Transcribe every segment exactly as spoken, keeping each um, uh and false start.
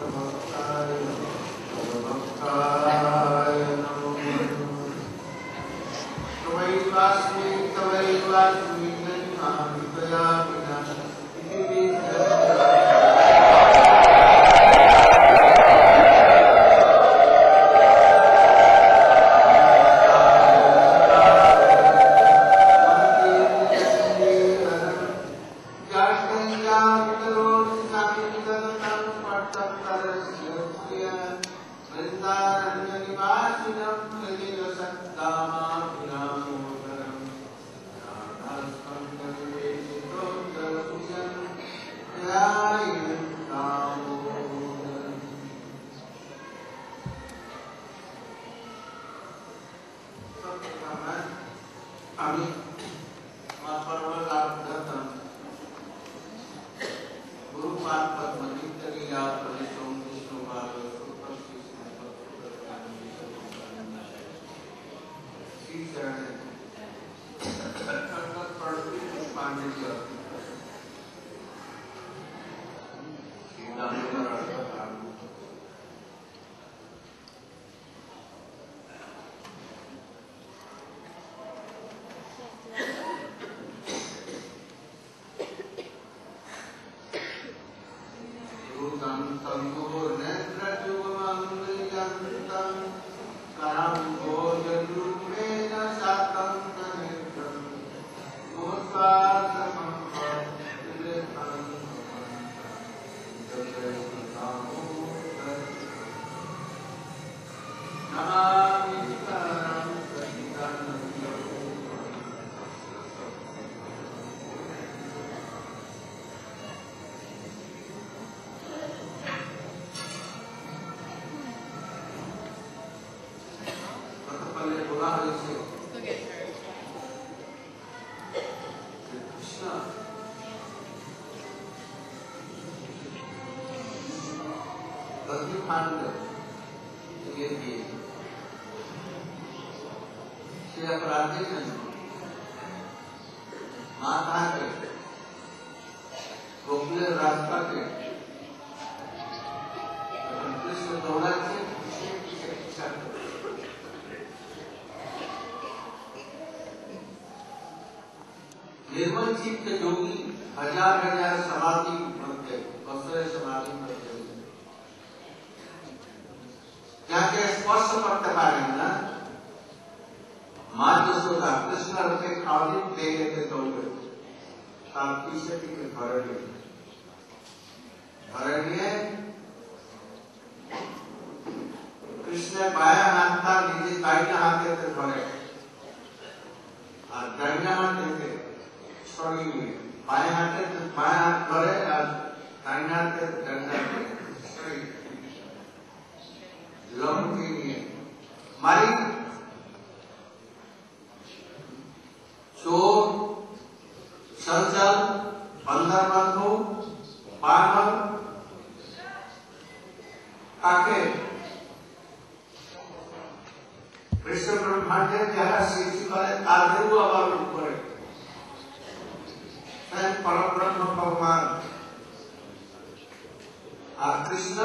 निर्मल चित्त योगी हजार हजार समाधि मध्य बसरे समाधि मध्य जाके स्पर्श करते पारे ना माँ यशोदा कृष्ण रखे खाली दे लेते दौड़े ताप पीछे के घर लिए घर लिए कृष्ण बाया हाथ था नीचे दाहिना हाथ देते घरे और दाहिना हाथ देते छोड़ी हुई बाया हाथ देते बाया हाथ घरे और दाहिना हाथ देते डंडा छोड़ी लंब के लिए मारी चोर संचल अंदर बंधु बानर आके कृष्ण ब्रह्मांड जहाँ सृष्टि करे तादेव आवार ऊपर स्वयं परब्रह्म भगवान और कृष्ण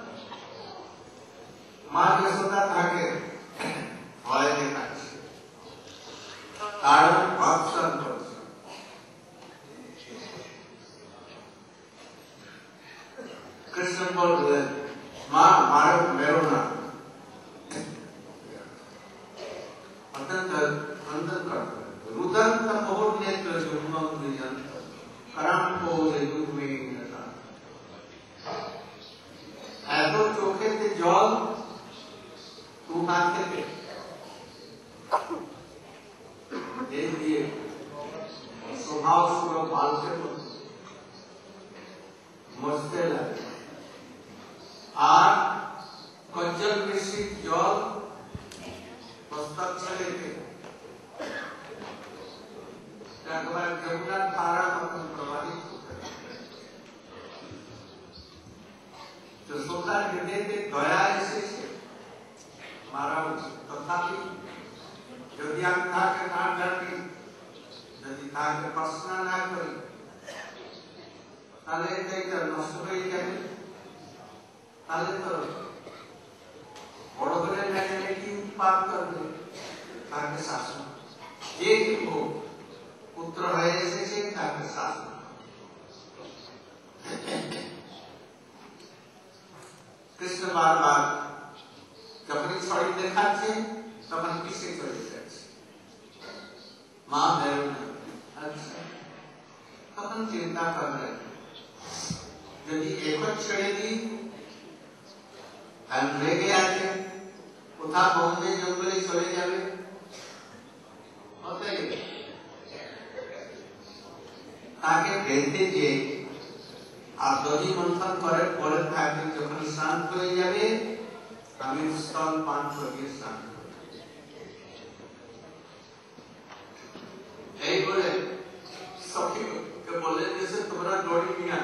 माँ यशोदा थाके भय देखा कारण भक्षण करছে कृष्ण बोलते माँ मारो मेरो ना अत्यंत अंतर करते रुदंत बहुत नेत्र जुम्मन निजंत करम को युग में नता ऐसो चोखे से जल तू हाथ के देख दिए स्वभाव सुरो बाल से मस्ते लगे आर कंजल मिश्रित जल मस्तक चले थे अखबार जमुना धारा अपन प्रवाहित होते जो सोता हृदय के दया ऐसे मारा तथापि यदि आप था के नाम करके यदि था के प्रश्न ना करी ताले ते के नष्ट होई जाए তাহলে তো বড় করে না গেলে কি পাপ করবে, তাকে শাসন, যে হোক পুত্র হয়ে এসেছে তাকে শাসন। কৃষ্ণ বারবার যখনই ছড়ি দেখাচ্ছে তখন কিসে চলে যাচ্ছে, মা বেরো না। আচ্ছা, তখন চিন্তা করলেন যদি এখন ছেড়ে দিই আর রেগে আছে কোথাও বম্বে জঙ্গলে চলে যাবে, তাকে বেঁধে যে আর দধি মন্থন করে পরে থাকে, যখন শান্ত হয়ে যাবে আমি স্থল পান করিয়ে শান্ত এই বলে সখীকে বললেন যে তোমরা দড়ি নিয়ে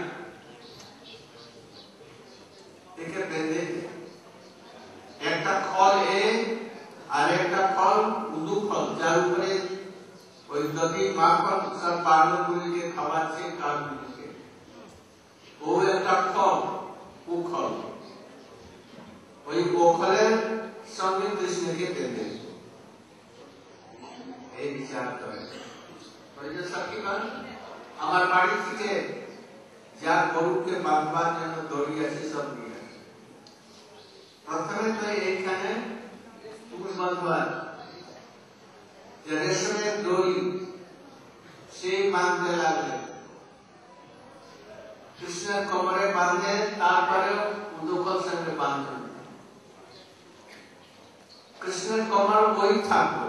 একে বেঁধে একটা ফল এ আর একটা ফল উদু ফল, যার উপরে ওই দধি মাখন সব বানরগুলিকে খাওয়াচ্ছে কাকগুলিকে, ও একটা ফল উখল, ওই ওখলের সঙ্গে কৃষ্ণকে বেঁধে এই বিচার করে সখীগণ আমার বাড়ি থেকে যা গরুকে বাঁধবার জন্য দড়ি আছে সব নিয়ে আসে। প্রথমে তো এইখানে তুমি বাঁধবার যে রেশমের দড়ি সেই বাঁধতে লাগলে, কৃষ্ণের কোমরে বাঁধে, তারপরে উদুকল সঙ্গে বাঁধবেন। কৃষ্ণের কোমর ওই থাকবে,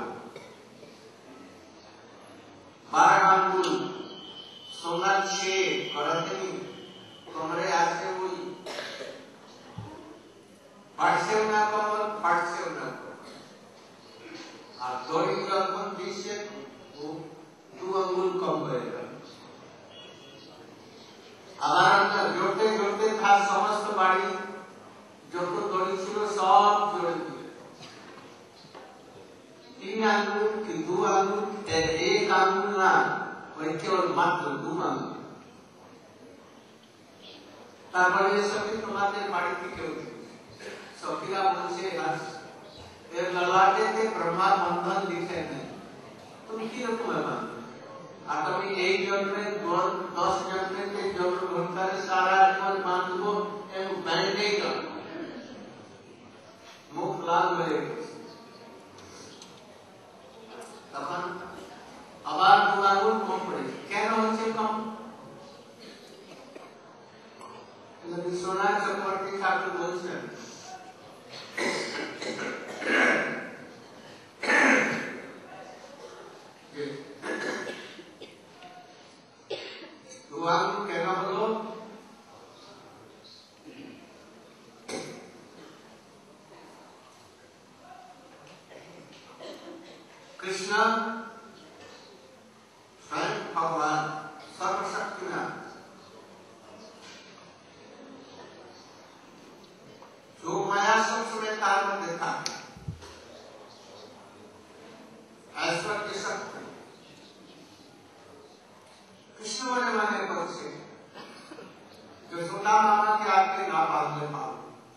বারো আঙ্গুল সোনার সে করাতে কোমরে আছে, ওই ফাটছেও না কোমর, ফাটছেও না কোমর। আর দড়ি যখন দিচ্ছে দু আঙ্গুল কম হয়ে যাবে। আবার আমরা জোরতে জোরতে তার সমস্ত বাড়ি যত দড়ি ছিল সব জোরে দিলে, তিন আঙ্গুল কি দু আঙ্গুল, এক আঙ্গুল না, ওই কেবল মাত্র দু আঙ্গুল। তারপরে সখী তোমাদের বাড়ি থেকে সখীরা বলছে এর ললাটেতে ব্রহ্মা বন্ধন লিখে নেই, তুমি কিরকম বাঁধবে? আর তুমি এই জন্মে দশ জন্মে জন্মগ্রহণ করে সারা জীবন বাঁধবো এবং ব্যান্ডেই জন্ম, মুখ লাল হয়ে গেছে। তখন আবার দু আঙুল কম পড়েছে। কেন হচ্ছে কম? বিশ্বনাথ চক্রবর্তী ঠাকুর বলছেন দু আঙুল কেন হলো? কৃষ্ণ স্বয়ং ভগবান সর্বশক্তিমান, जो माया सब समय तार में देखा ऐश्वर्य शक्ति कृष्ण बने माने पर से जो सुना मामा के आपके ना पालने पाओ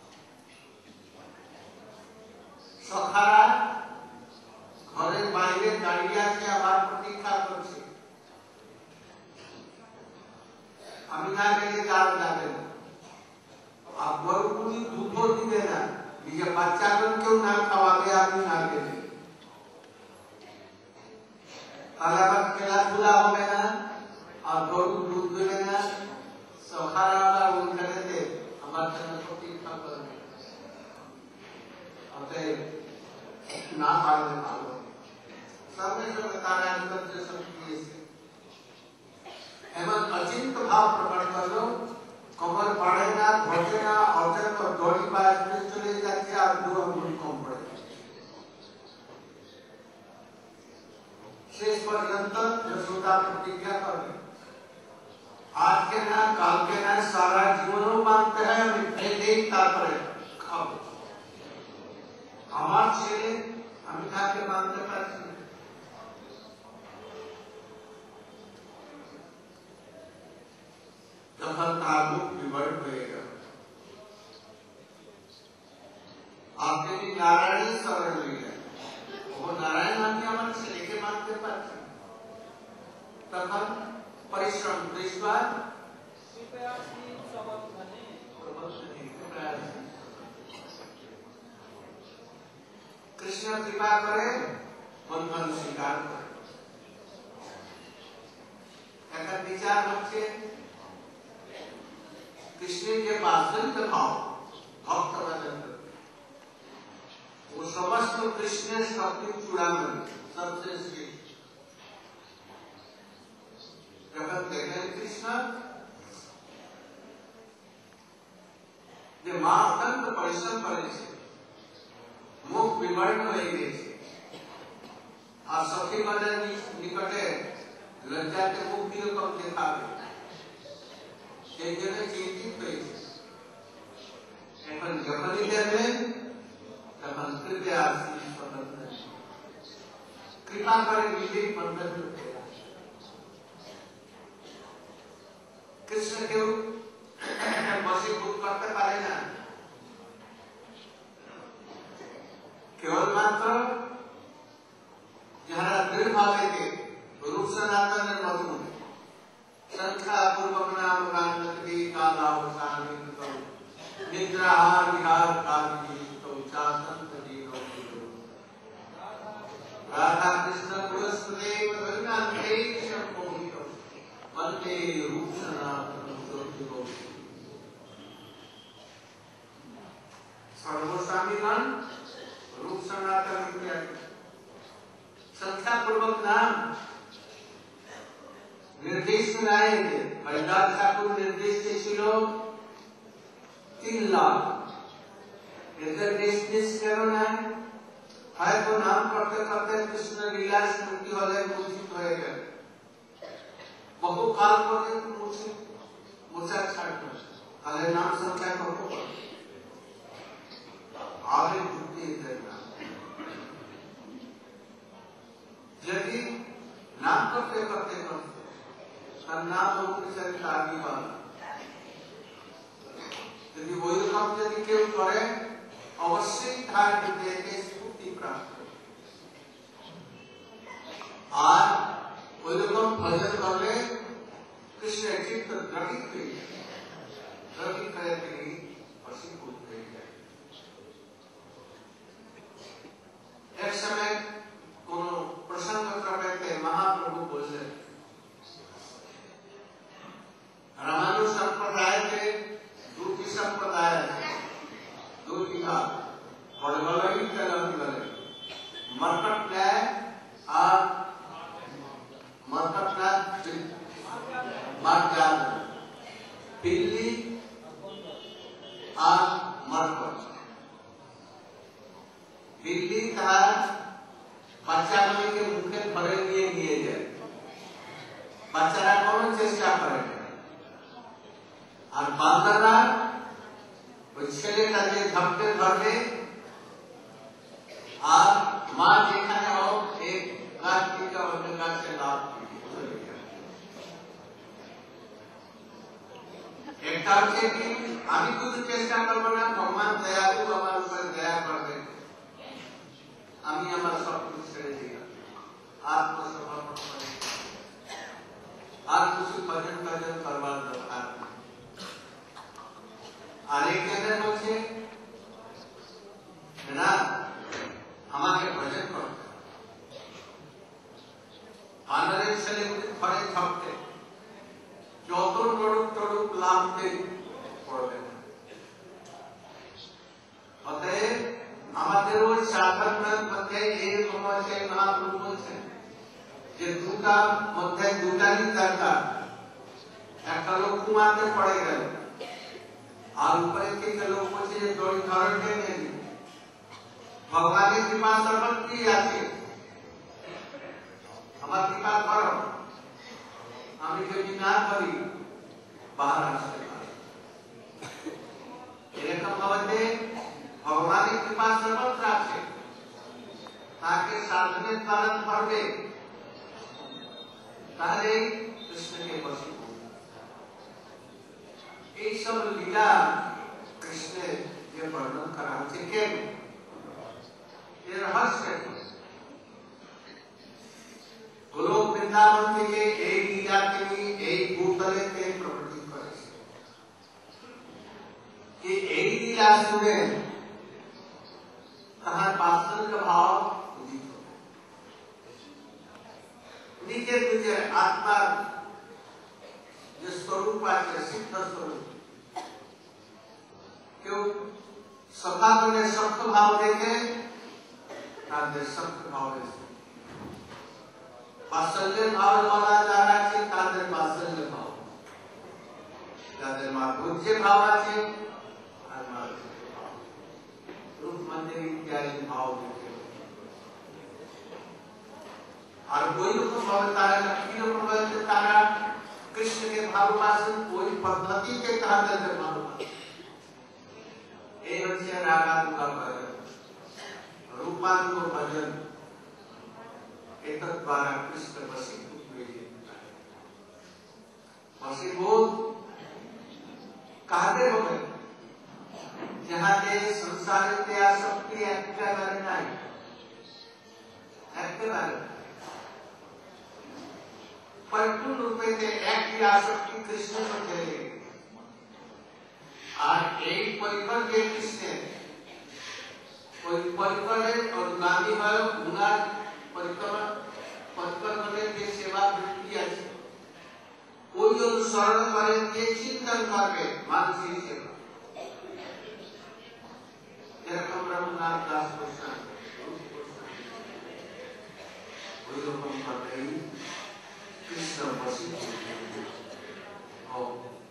सखारा घरे बाहरे दाड़िया से आबार प्रतीक्षा करছে আমি না গেলে যার যাবে না, আর গরুগুলি দুধও দিবে না, নিজের বাচ্চাদেরকেও না খাওয়াবে আমি না গেলে, তাহলে আবার খেলাধুলা হবে না, আর গরু দুধ দেবে না, সখারা ওইখানেতে আমার জন্য প্রতীক্ষা করবে, অতএব না পারলে ভালো। সঙ্গে সঙ্গে তারা নির্দেশন দিয়েছে এবং অচিন্ত ভাব প্রকট করলো, কমর পড়ে না, ঘটে না, অচেত দড়ি বাজ চলে যাচ্ছে আর দু আঙ্গুল কম পড়ে যাচ্ছে। শেষ পর্যন্ত যশোদা প্রতিজ্ঞা করবে আজকে না কালকে না সারা জীবনও মানতে হয়, আমি ফেলেই তারপরে খাবো। আমার ছেলে আমি তাকে মানতে পারছি না। যখন তার মুখ বিবর্ত হয়ে গেল আপনি যদি নারায়ণের শরণ নিলেন, ও নারায়ণ আপনি আমার ছেলেকে মানতে পারছেন, তখন পরিশ্রম দুইবার কৃষ্ণ কৃপা করে বন্ধন স্বীকার করে। একটা বিচার হচ্ছে কৃষ্ণের যে বাস্তবিক ভাব ভক্ত वो समस्त कृष्ण शक्ति चूड़ामणि सबसे श्रेष्ठ। जब देखें कृष्ण जे मां अत्यंत परिश्रम करे छे, मुख विवर्ण हो गए छे, आ सखी गण निकटे लज्जा के मुख किरकम देखावे, সেই জন্য চিন্তিত হয়েছে। এখন যখনই দেখবেন तখন कृपया कृपा करे विधि बंधन कृष्ण के वशीभूत करते पारे ना, केवल मात्र जहां दृढ़ भावे के रूप सनातन मधुर संख्या पूर्वक नाम गांधी कालावसान निद्राहार विहार काली राधा कृष्ण पुरस्कृते भगवान्ते शंभोहितो वन्दे रूप सनातनं ज्योतिको। सर्वस्वामीगण रूप सनातन संख्या पूर्वक नाम निर्देश सुनाए थे। हरिदास ठाकुर निर्देश ছিল तीन लाख निर्देश करो ना है तो नाम करते करते कृष्ण लीला स्मृति हो जाए, मूर्छित हो गए, बहु काल पर्यंत मूर्छित मूर्छा छाट अरे नाम संख्या को आगे बुद्धि देना। यदि नाम करते करते करते तब नाम होकर चरित्र आगे वाला यदि वही काम यदि केवल करे अवश्य धार देते स्फूर्ति प्राप्त। और वो लोग भजन करले कृष्ण चित्त द्रवित हुई द्रवित करके ही वशीभूत हुई है। एक समय कोनो प्रसंग करते थे, महाप्रभु बोले रामानुज संप्रदाय के दूसरी संप्रदाय दूसरी का बड़े बड़े ही चलने वाले मरकट न्याय और मरकट न्याय मार्जाल पिल्ली और मरकट पिल्ली का बच्चा बने के मुखे भरे लिए लिए जाए, बच्चा कौन चेष्टा करेगा और बांदरा ছেলে তাকে ধরতে ধরবে আর মা যেখানে হোক এক গাছ থেকে অন্য গাছে লাভ একটা হচ্ছে কি আমি কিছু চেষ্টা করবো না, ভগবান দয়ালু আমার উপর দয়া করবে, আমি আমার সব কিছু ছেড়ে দিলাম আত্মসমর্পণ করে আর কিছু ভজন ভজন করবার দরকার। আর एक जगह বলছে না আমাকে ভজন করতে, আনারের ছেলে ঘরে থাকতে যত টড়ুক টড়ুক লাভতে পড়বে না। অতএব আমাদের ওই সাধনার মধ্যে এরকম আছে, মহাপ্রভু বলছেন যে দুটা মধ্যে দুটারই দরকার। একটা লোক কুমাতে পড়ে গেল আর উপরে থেকে লোক বলছে যে দড়ি ধরতে নেই, ভগবানের কৃপা সর্বত্র আছে, আমার কৃপা করো, আমি যদি না করি বাহার আসতে পারি। এরকম ভাবে ভগবানের কৃপা সর্বত্র আছে, তাকে সাধনের দ্বারা করবে, তাহলে কৃষ্ণকে বসিব। এই সব লীলা কৃষ্ণের যে বর্ণন করা হচ্ছে কেন रहस्य গোলক বৃন্দাবন থেকে এই লীলা তিনি এই ভূতলেতে প্রকটিত করেছেন। এই লীলা শুনে তাহার বাৎসল্য ভাব উদিত হবে। নিজের নিজের আত্মার যে স্বরূপ আছে সিদ্ধ স্বরূপ, কেউ সকালে সত্য ভাব দেখে তাদের সত্য ভাব দেখে, বাৎসল্যের ভাব বলা যারা আছে তাদের বাৎসল্য ভাব, যাদের মাধুর্যের ভাব আছে আর মাধুর্য ভাব, রূপ মন্দির ইত্যাদি ভাব দেখে। আর ওই রকম ভাবে তারা কিরকম ভাবে তারা কৃষ্ণকে ভালোবাসেন, ওই পদ্ধতিতে তাদেরকে ভালোবাসেন। এই হচ্ছে রাগানুগা ভজন, রূপানুগ ভজন। এটার দ্বারা কৃষ্ণ বশীভূত হয়ে যায়। বশীভূত কাদের হবে? যাহাদের সংসারেতে আসক্তি একেবারে নাই, একেবারে परिपूर्ण रूपे से एक ही आसक्ति कृष्ण में चले। और एक परिकर के कृष्ण कोई परिकर है और गांधी है उनका परिकर परिकर बने के सेवा वृत्ति है। कोई जो शरण करें के चिंतन करके मानसिक सेवा। जैसे ब्रह्मनाथ दास कृष्ण कोई लोग हम करते हैं कृष्ण वशीभूत हो।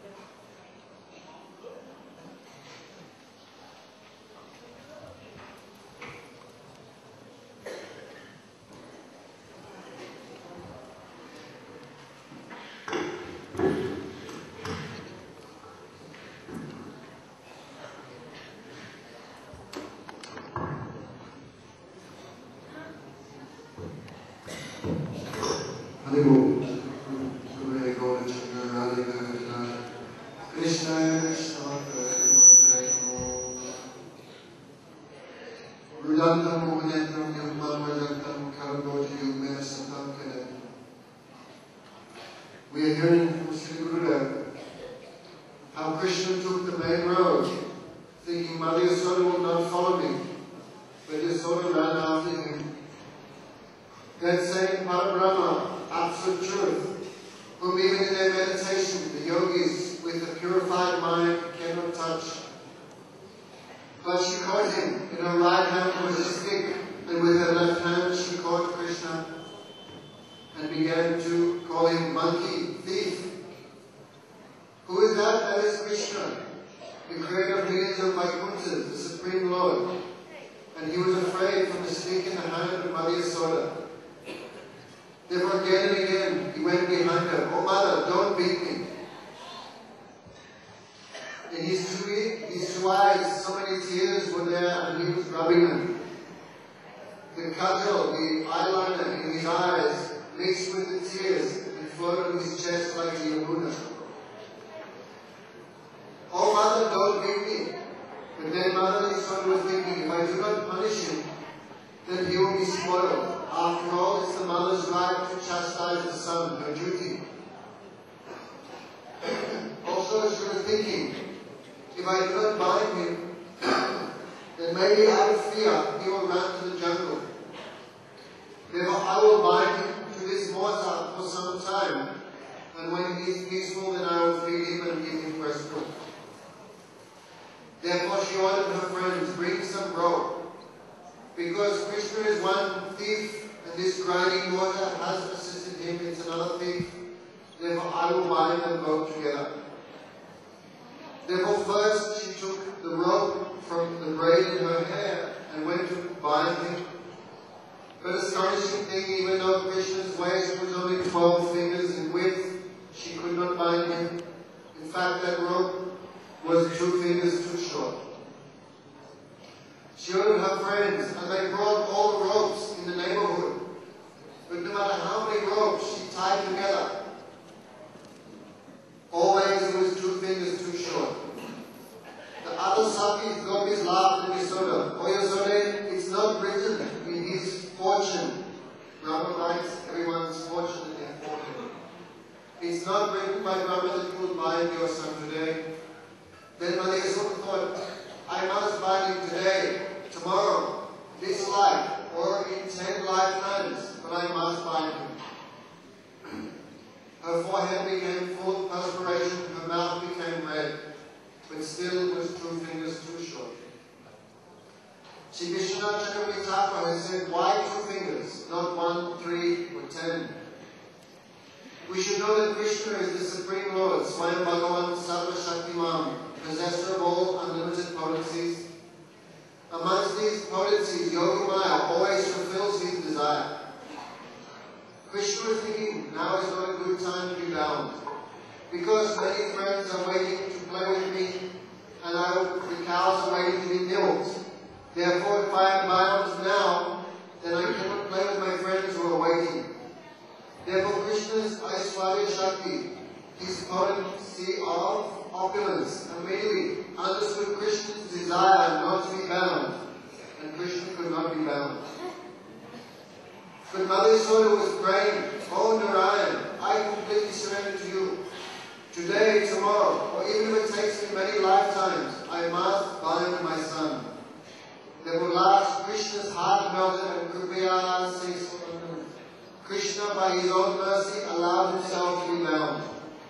We are hearing from Sri Gurudev how Krishna took the main road, thinking Mother Yasoda will not follow me, but Yasoda ran after him. That same Parabrahma, absolute truth, whom even in their meditation the yogis with a purified mind cannot touch. But she caught him. In her right hand was a stick, and with her left hand she caught Krishna and began to call him monkey, thief. Who is that? That is Krishna, the creator of millions of Vaikunthas, the Supreme Lord. And he was afraid from the stick in the hand of Mother Yasoda. Therefore again and again he went behind her. Oh mother, don't beat me. In his two, his two eyes, so many tears were there and he was rubbing them. The kajal, the eyeliner in his eyes, mixed with the tears and flowed on his chest like the Yamuna. Oh mother, don't beat me. But then Mother Yasoda was thinking, if I do not punish him, then he will be spoiled. After all, it's the mother's right to chastise the son, her duty. Also, she was thinking, if I do not bind him, then maybe out of fear he will run to the jungle. Therefore, I will bind him to this mortar for some time, and when he is peaceful, then I will feed him and give him fresh food. Therefore, she ordered her friends, bring some rope, because Krishna is one thief, and this grinding mortar has assisted him, it's another thief. Therefore, I will bind them both together. Therefore, first she took the rope from the braid in her hair and went to bind him. But astonishing thing, even though Krishna's waist was only twelve fingers in width, she could not bind him. In fact, that rope was two fingers too short. She ordered her friends, and they brought all the ropes in the neighborhood. But no matter how many ropes she tied together, always it was two fingers too short. The other Sakis, gopis laughed at Yasoda. Oh Yasoda, it's not written in Brahma writes, everyone's fortunate in fortune. It's not written by Brahma that you will bind your son today. Then Mother Yasoda thought, I must bind him today, tomorrow, this life, or in ten lifetimes, but I must bind him. Her forehead became full of perspiration, her mouth became red, but still was two fingers too short. Shri Vishwanath Chakravarti Thakur has said, why two fingers, not one, three, or ten? We should know that Krishna is the Supreme Lord, Swayam Bhagavan Sarva Shaktiman, possessor of all unlimited potencies. Amongst these potencies, Yogi Maya always fulfills his desire. Krishna was thinking, now is not a good time to be bound, because many friends are waiting to play with me, and I, the cows are waiting to be milked. Therefore, if I am bound now, then I cannot play with my friends who are waiting. Therefore, Krishna's Aishwarya Shakti, his potency of opulence, immediately understood Krishna's desire not to be bound, and Krishna could not be bound. But Mother Yasoda was praying, oh Narayan, I completely surrender to you. Today, tomorrow, or even if it takes me many lifetimes, I must bind my son. Therefore, last, Krishna's heart melted and Kripaya says, Krishna, by his own mercy, allowed himself to be bound.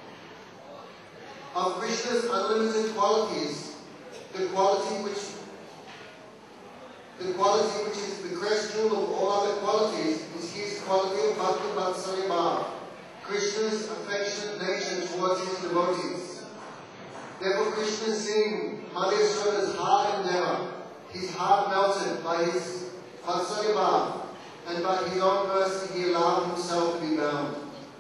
Of Krishna's unlimited qualities, the quality which the quality which is the crest jewel of all other qualities is his quality of Bhakti Vatsalya Bhava, Krishna's affectionate nature towards his devotees. Therefore, Krishna seeing Mother Yasoda's heart endeavor, his heart melted by his Vatsalya Bhava, and by his own mercy he allowed himself to be bound.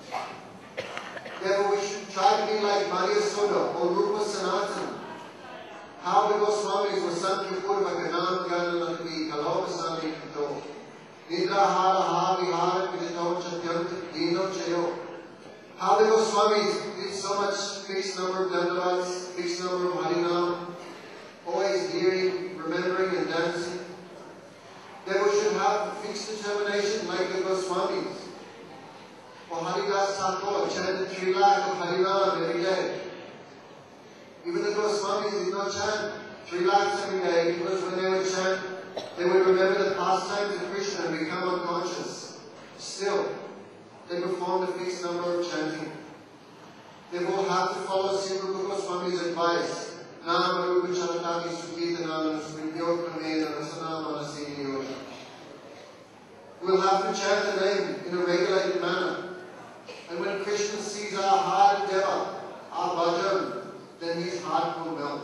Therefore, we should try to be like Mother Yasoda or Rupa Sanatana. How the Goswamis were Sankhya-purva Ganam Gyananatvi Kalobasami Kato Nidra Hara Ha Vihara Pidito Chatyanta Dino Chayo. How the Goswamis did so much fixed number of dandavats, fixed number of Harinam, always hearing, remembering and dancing. Therefore, we should have a fixed determination like the Goswamis. Or Haridas Thakur chanted three lakh of Harinam every day. Even the Goswamis did not chant three lakhs every day, because when they would chant, they would remember the pastimes of Krishna and become unconscious. Still, they performed a fixed number of chanting. They will have to follow Sri Rupa Goswami's advice. Nama Rupa Charataki Sukhitanana Smrityo Pramena Rasana Manasini Yoga. We'll have to chant the name in a regulated manner. And when Krishna sees our heart endeavor, our bhajan, then his heart will melt.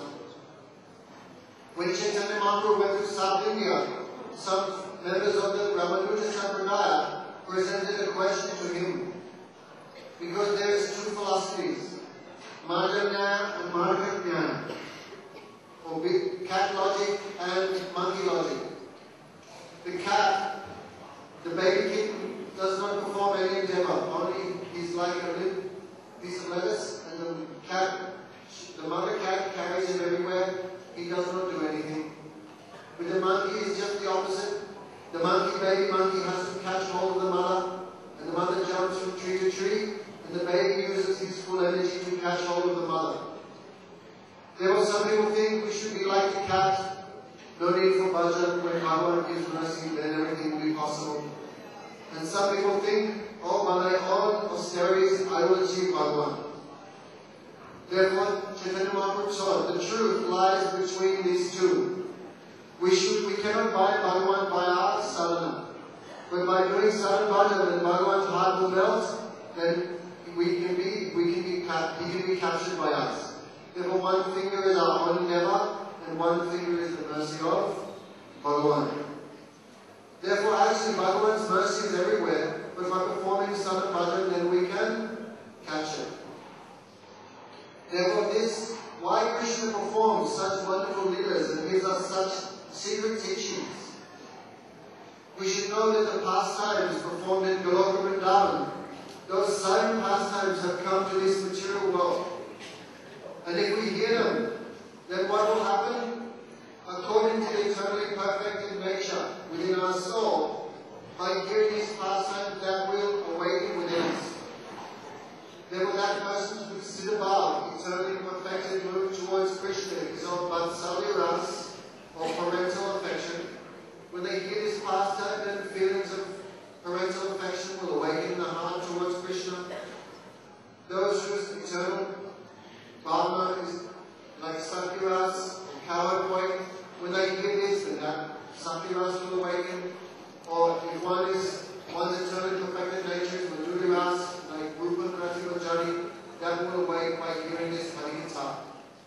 When Chaitanya Mahaprabhu went to South India, some members of the Ramanuja Sampradaya presented a question to him. Because there is two philosophies, Marjanyaya and Marganyaya, or big cat logic and monkey logic. The cat, the baby kitten, does not perform any endeavor, only he's like a little piece of lettuce, and the cat, the mother cat carries him everywhere, he does not do anything. But the monkey is just the opposite. The monkey, baby monkey, has to catch hold of the mother, and the mother jumps from tree to tree, and the baby uses his full energy to catch hold of the mother. Therefore, some people think we should be like the cat. No need for bhajan. When Bhagavan gives mercy, then everything will be possible. And some people think, oh, by my own austerities, I will achieve Bhagavan. Therefore, Chaitanya Mahaprabhu taught, the truth lies between these two. We should, we cannot buy Bhagavan by our sadhana. But by doing sadhana bhajan, then Bhagavan's heart will melt, then we can be, we can be, he can be captured by us. Therefore, one finger is our own endeavor, and one finger is the mercy of Bhagavan. Therefore, actually, Bhagavan's mercy is everywhere, but by performing sadhana bhajan, then we can catch it. Therefore, this, why Krishna performs such wonderful leelas and gives us such secret teachings. We should know that the pastimes performed in Goloka Vrindavan, those same pastimes have come to this material world. And if we hear them, then what will happen? According to the eternally perfected nature within our soul, By hearing his pastime, that will awaken within us. Therefore, that person who sit above, eternally perfected, moved towards Krishna, is of but saviras, or parental affection. When they hear this pastime, then feelings of parental affection will awaken in the heart towards Krishna. Those whose eternal Bhavana is like saviras, or coward point, when they hear this, then that saviras will awaken. Or if one is one's eternally perfected nature is madhuriras, like Rupa Pratimajani, that will awake by hearing this Harikatha.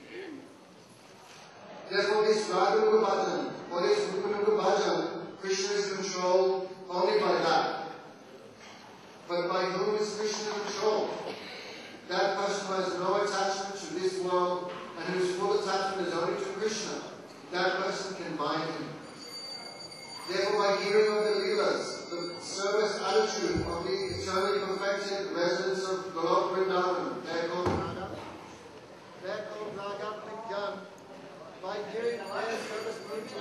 Therefore, this Raganuga Bhajan, or this Rupanuga Bhajan, Krishna is controlled only by that. But by whom is Krishna controlled? That person who has no attachment to this world and whose full attachment is only to Krishna, that person can bind him. Therefore, by hearing of the Leelas, the service attitude of the eternally perfected residents of Golok Vrindavan, they are called Raga. They are called Raga Vigyan. By hearing their service moved